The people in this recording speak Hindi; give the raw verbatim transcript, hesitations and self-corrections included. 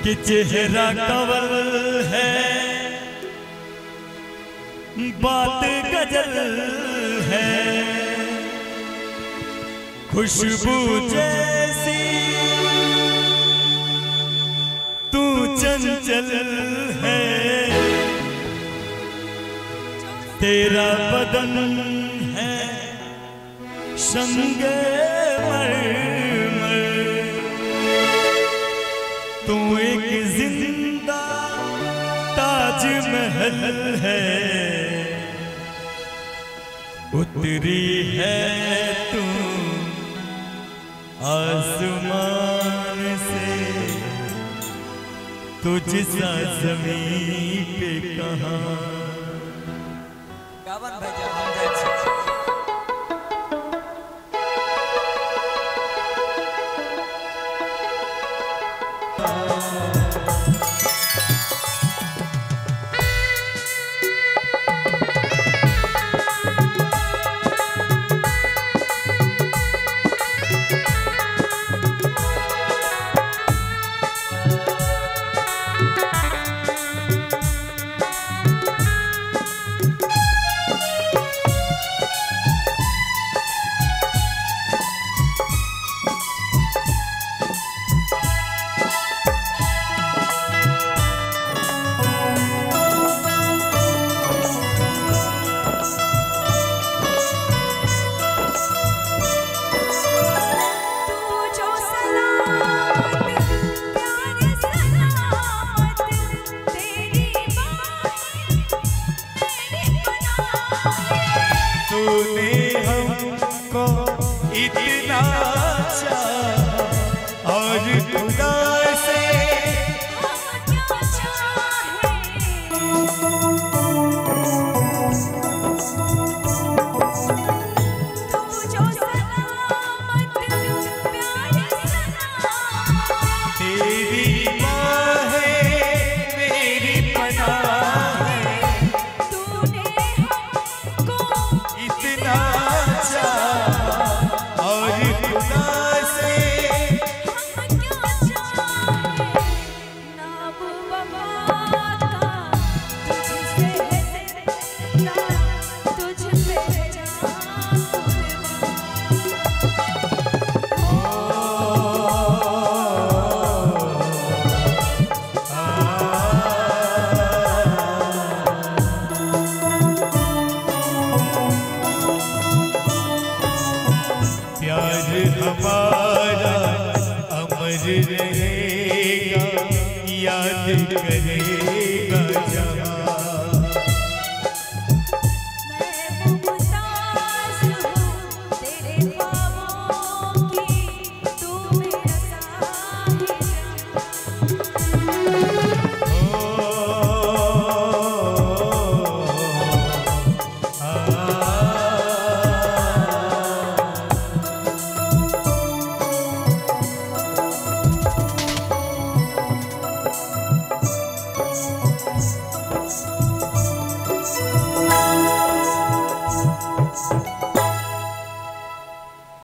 कि चेहरा कवल है, बात गजल है, खुशबू जैसी तू चंचल है, तेरा बदन है संगे मरमर, तू एक जिंदा ताजमहल है, उतरी है तू आसमान से, तुझसा ज़मीं पे कहाँ। गावन भाई जब हम जाए छी तूने हमको इतना चाहा और खुदा से हम क्या चाहें, तू जो सलामत प्यारे सलामत, तेरी बाह है मेरी पनाह है, तूने हमको इतना चाहा और खुदा से हम क्या चाहें, नाम वफा का तुझसे है तेरा, तुझ पे जान प्यार हमारा अमर रहेगा, याद करेगा